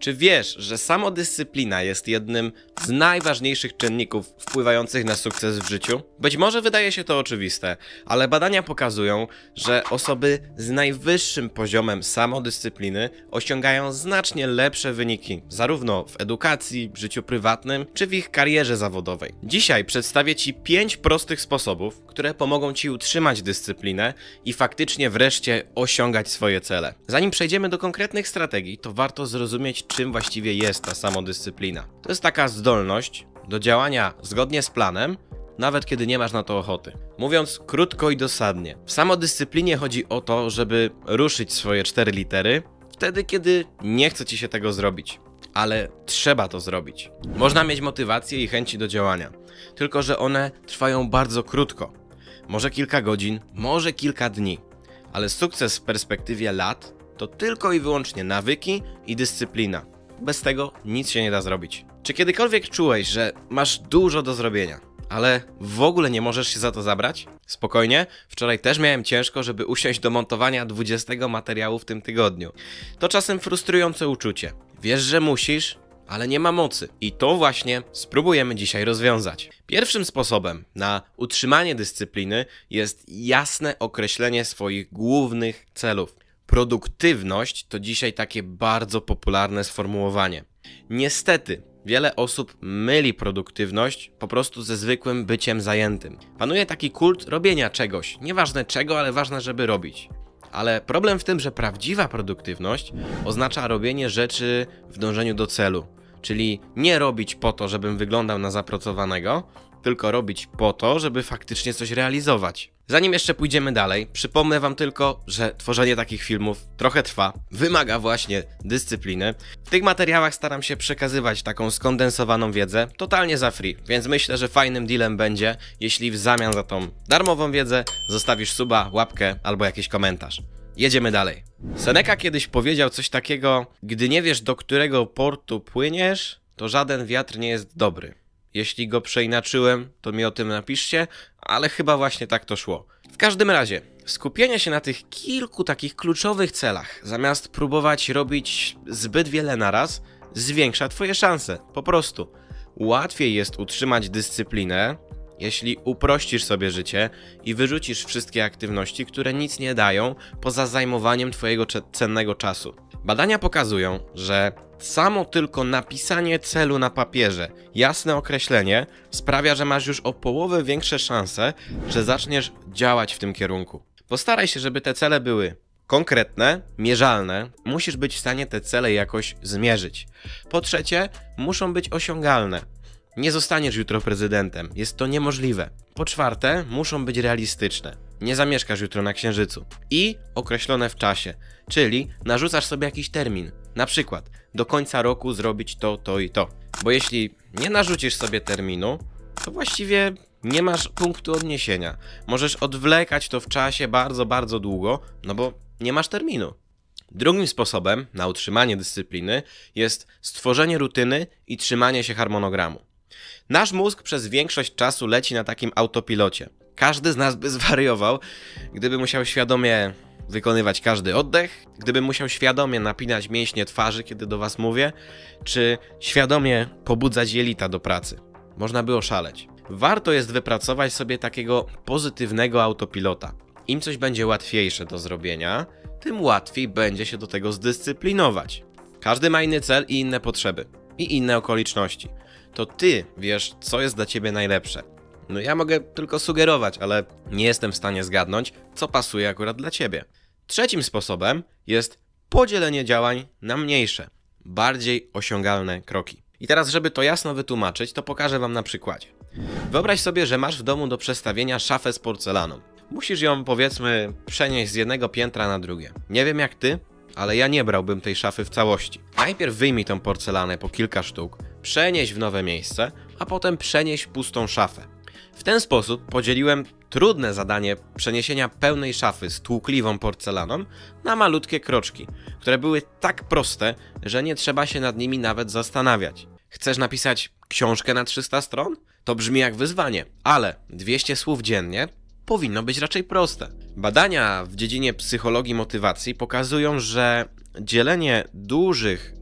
Czy wiesz, że samodyscyplina jest jednym z najważniejszych czynników wpływających na sukces w życiu? Być może wydaje się to oczywiste, ale badania pokazują, że osoby z najwyższym poziomem samodyscypliny osiągają znacznie lepsze wyniki, zarówno w edukacji, w życiu prywatnym, czy w ich karierze zawodowej. Dzisiaj przedstawię Ci 5 prostych sposobów, które pomogą Ci utrzymać dyscyplinę i faktycznie wreszcie osiągać swoje cele. Zanim przejdziemy do konkretnych strategii, to warto zrozumieć, czym właściwie jest ta samodyscyplina. To jest taka zdolność do działania zgodnie z planem, nawet kiedy nie masz na to ochoty. Mówiąc krótko i dosadnie, w samodyscyplinie chodzi o to, żeby ruszyć swoje 4 litery wtedy, kiedy nie chce Ci się tego zrobić. Ale trzeba to zrobić. Można mieć motywację i chęci do działania, tylko że one trwają bardzo krótko. Może kilka godzin, może kilka dni, ale sukces w perspektywie lat to tylko i wyłącznie nawyki i dyscyplina. Bez tego nic się nie da zrobić. Czy kiedykolwiek czułeś, że masz dużo do zrobienia, ale w ogóle nie możesz się za to zabrać? Spokojnie, wczoraj też miałem ciężko, żeby usiąść do montowania 20 materiału w tym tygodniu. To czasem frustrujące uczucie. Wiesz, że musisz, ale nie ma mocy. I to właśnie spróbujemy dzisiaj rozwiązać. Pierwszym sposobem na utrzymanie dyscypliny jest jasne określenie swoich głównych celów. Produktywność to dzisiaj takie bardzo popularne sformułowanie. Niestety, wiele osób myli produktywność po prostu ze zwykłym byciem zajętym. Panuje taki kult robienia czegoś. Nieważne czego, ale ważne, żeby robić. Ale problem w tym, że prawdziwa produktywność oznacza robienie rzeczy w dążeniu do celu. Czyli nie robić po to, żebym wyglądał na zapracowanego, tylko robić po to, żeby faktycznie coś realizować. Zanim jeszcze pójdziemy dalej, przypomnę Wam tylko, że tworzenie takich filmów trochę trwa, wymaga właśnie dyscypliny. W tych materiałach staram się przekazywać taką skondensowaną wiedzę totalnie za free, więc myślę, że fajnym dealem będzie, jeśli w zamian za tą darmową wiedzę zostawisz suba, łapkę albo jakiś komentarz. Jedziemy dalej. Seneca kiedyś powiedział coś takiego: gdy nie wiesz, do którego portu płyniesz, to żaden wiatr nie jest dobry. Jeśli go przeinaczyłem, to mi o tym napiszcie, ale chyba właśnie tak to szło. W każdym razie, skupienie się na tych kilku takich kluczowych celach, zamiast próbować robić zbyt wiele naraz, zwiększa Twoje szanse. Po prostu. Łatwiej jest utrzymać dyscyplinę, jeśli uprościsz sobie życie i wyrzucisz wszystkie aktywności, które nic nie dają, poza zajmowaniem Twojego cennego czasu. Badania pokazują, że samo tylko napisanie celu na papierze, jasne określenie, sprawia, że masz już o połowę większe szanse, że zaczniesz działać w tym kierunku. Postaraj się, żeby te cele były konkretne, mierzalne. Musisz być w stanie te cele jakoś zmierzyć. Po trzecie, muszą być osiągalne. Nie zostaniesz jutro prezydentem, jest to niemożliwe. Po czwarte, muszą być realistyczne. Nie zamieszkasz jutro na Księżycu. I określone w czasie, czyli narzucasz sobie jakiś termin. Na przykład, do końca roku zrobić to, to i to. Bo jeśli nie narzucisz sobie terminu, to właściwie nie masz punktu odniesienia. Możesz odwlekać to w czasie bardzo, bardzo długo, no bo nie masz terminu. Drugim sposobem na utrzymanie dyscypliny jest stworzenie rutyny i trzymanie się harmonogramu. Nasz mózg przez większość czasu leci na takim autopilocie. Każdy z nas by zwariował, gdyby musiał świadomie wykonywać każdy oddech, gdyby musiał świadomie napinać mięśnie twarzy, kiedy do Was mówię, czy świadomie pobudzać jelita do pracy. Można by oszaleć. Warto jest wypracować sobie takiego pozytywnego autopilota. Im coś będzie łatwiejsze do zrobienia, tym łatwiej będzie się do tego zdyscyplinować. Każdy ma inny cel i inne potrzeby. I inne okoliczności. To Ty wiesz, co jest dla Ciebie najlepsze. No ja mogę tylko sugerować, ale nie jestem w stanie zgadnąć, co pasuje akurat dla Ciebie. Trzecim sposobem jest podzielenie działań na mniejsze, bardziej osiągalne kroki. I teraz, żeby to jasno wytłumaczyć, to pokażę Wam na przykładzie. Wyobraź sobie, że masz w domu do przestawienia szafę z porcelaną. Musisz ją, powiedzmy, przenieść z jednego piętra na drugie. Nie wiem jak Ty, ale ja nie brałbym tej szafy w całości. Najpierw wyjmij tą porcelanę po kilka sztuk, przenieś w nowe miejsce, a potem przenieś pustą szafę. W ten sposób podzieliłem trudne zadanie przeniesienia pełnej szafy z tłukliwą porcelaną na malutkie kroczki, które były tak proste, że nie trzeba się nad nimi nawet zastanawiać. Chcesz napisać książkę na 300 stron? To brzmi jak wyzwanie, ale 200 słów dziennie powinno być raczej proste. Badania w dziedzinie psychologii motywacji pokazują, że dzielenie dużych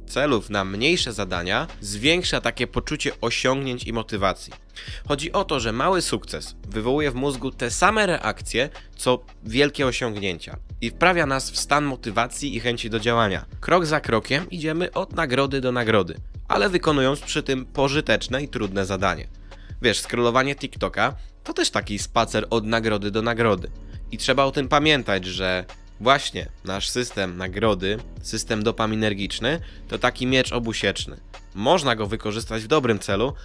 celów na mniejsze zadania zwiększa takie poczucie osiągnięć i motywacji. Chodzi o to, że mały sukces wywołuje w mózgu te same reakcje, co wielkie osiągnięcia i wprawia nas w stan motywacji i chęci do działania. Krok za krokiem idziemy od nagrody do nagrody, ale wykonując przy tym pożyteczne i trudne zadanie. Wiesz, scrollowanie TikToka to też taki spacer od nagrody do nagrody. I trzeba o tym pamiętać, że właśnie nasz system nagrody, system dopaminergiczny, to taki miecz obusieczny. Można go wykorzystać w dobrym celu,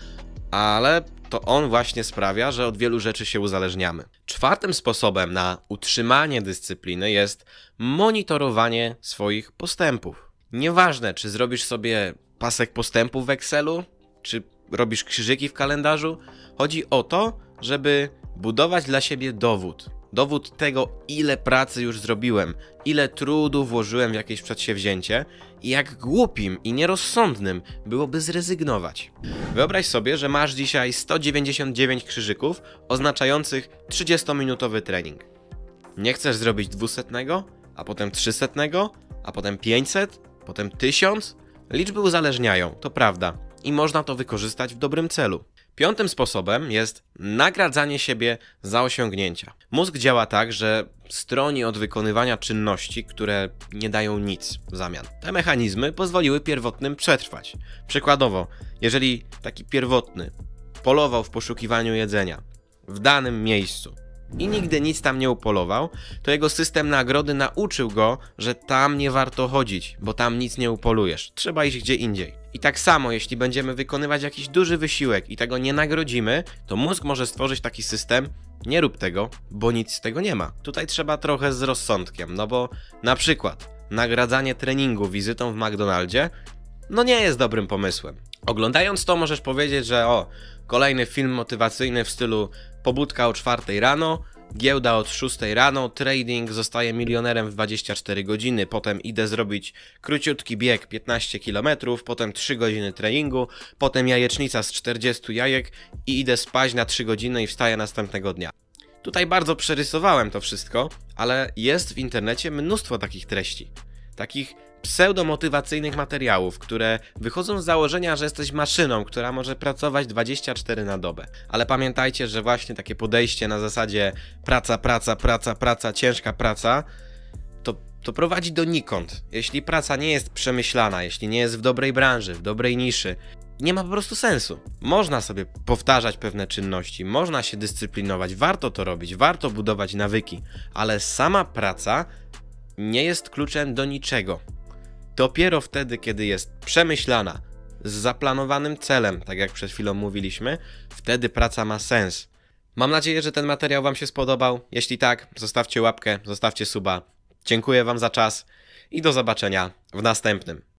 ale to on właśnie sprawia, że od wielu rzeczy się uzależniamy. Czwartym sposobem na utrzymanie dyscypliny jest monitorowanie swoich postępów. Nieważne, czy zrobisz sobie pasek postępów w Excelu, czy robisz krzyżyki w kalendarzu, chodzi o to, żeby budować dla siebie dowód. Dowód tego, ile pracy już zrobiłem, ile trudu włożyłem w jakieś przedsięwzięcie i jak głupim i nierozsądnym byłoby zrezygnować. Wyobraź sobie, że masz dzisiaj 199 krzyżyków oznaczających 30-minutowy trening. Nie chcesz zrobić 200, a potem 300, a potem 500, potem 1000? Liczby uzależniają, to prawda, i można to wykorzystać w dobrym celu. Piątym sposobem jest nagradzanie siebie za osiągnięcia. Mózg działa tak, że stroni od wykonywania czynności, które nie dają nic w zamian. Te mechanizmy pozwoliły pierwotnym przetrwać. Przykładowo, jeżeli taki pierwotny polował w poszukiwaniu jedzenia w danym miejscu i nigdy nic tam nie upolował, to jego system nagrody nauczył go, że tam nie warto chodzić, bo tam nic nie upolujesz. Trzeba iść gdzie indziej. I tak samo, jeśli będziemy wykonywać jakiś duży wysiłek i tego nie nagrodzimy, to mózg może stworzyć taki system: nie rób tego, bo nic z tego nie ma. Tutaj trzeba trochę z rozsądkiem, no bo na przykład nagradzanie treningu wizytą w McDonaldzie nie jest dobrym pomysłem. Oglądając to możesz powiedzieć, że kolejny film motywacyjny w stylu pobudka o 4 rano, giełda od 6 rano, trading, zostaję milionerem w 24 godziny, potem idę zrobić króciutki bieg 15 km, potem 3 godziny treningu, potem jajecznica z 40 jajek i idę spać na 3 godziny i wstaję następnego dnia. Tutaj bardzo przerysowałem to wszystko, ale jest w internecie mnóstwo takich treści, takich pseudomotywacyjnych materiałów, które wychodzą z założenia, że jesteś maszyną, która może pracować 24 na dobę. Ale pamiętajcie, że właśnie takie podejście na zasadzie praca, ciężka praca, to prowadzi donikąd. Jeśli praca nie jest przemyślana, jeśli nie jest w dobrej branży, w dobrej niszy, nie ma po prostu sensu. Można sobie powtarzać pewne czynności, można się dyscyplinować, warto to robić, warto budować nawyki, ale sama praca nie jest kluczem do niczego. Dopiero wtedy, kiedy jest przemyślana, z zaplanowanym celem, tak jak przed chwilą mówiliśmy, wtedy praca ma sens. Mam nadzieję, że ten materiał Wam się spodobał. Jeśli tak, zostawcie łapkę, zostawcie suba. Dziękuję Wam za czas i do zobaczenia w następnym.